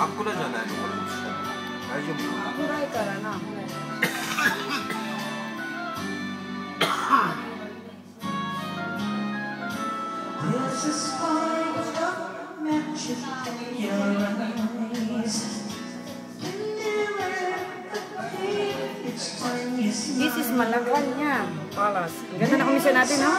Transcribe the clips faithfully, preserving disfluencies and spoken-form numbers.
アップルじゃないのこれ。大丈夫？ 暗いからな。This is Malacan niya. Palas. Ang ganda na komisyon natin, no?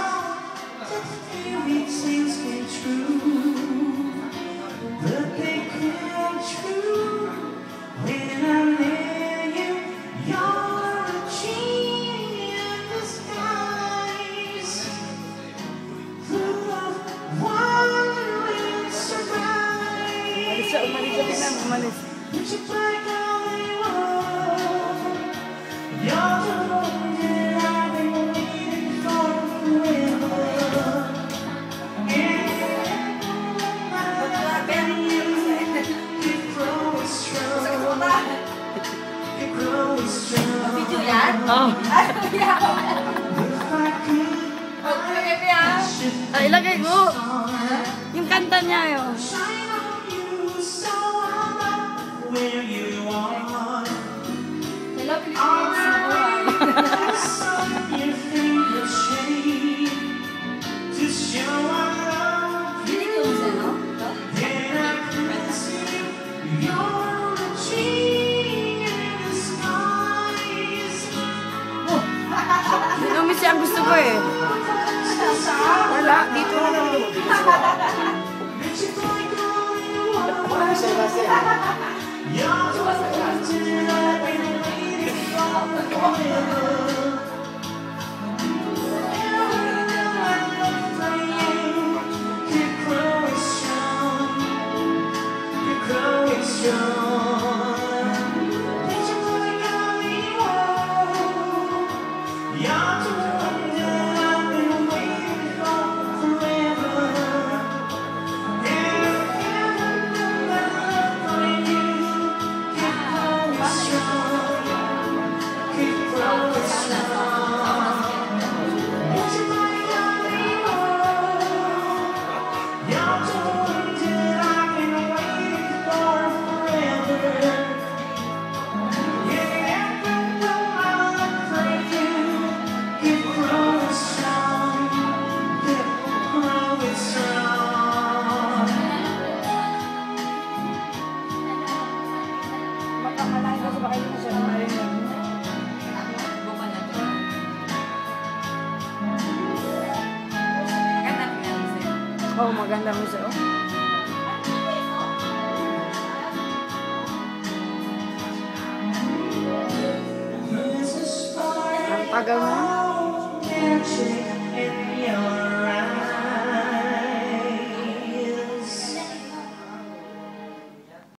Umalis siya, umalis siya. Tingnan, umalis. Oh. Ay, ilagay mo. Yung kanta niya yun. Hello, Pilipinas. Ang gusto ko eh. Wala, dito na lang. Oh, maganda mo siya. Ang tagal mo.